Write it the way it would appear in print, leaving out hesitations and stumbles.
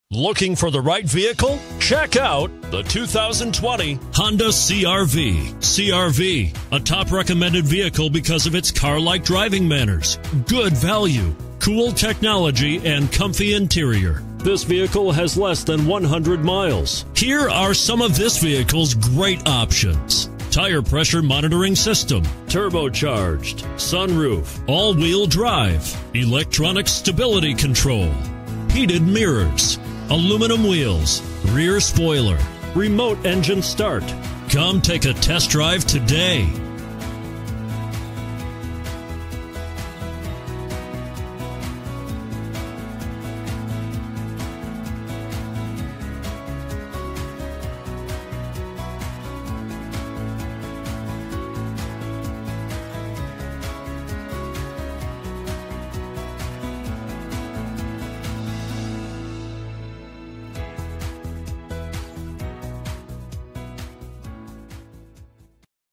Looking for the right vehicle? Check out the 2020 Honda CR-V. CR-V, a top recommended vehicle because of its car-like driving manners, good value, cool technology, and comfy interior. This vehicle has less than 100 miles. Here are some of this vehicle's great options: tire pressure monitoring system, turbocharged, sunroof, all-wheel drive, electronic stability control, heated mirrors, aluminum wheels, rear spoiler, remote engine start. Come take a test drive today.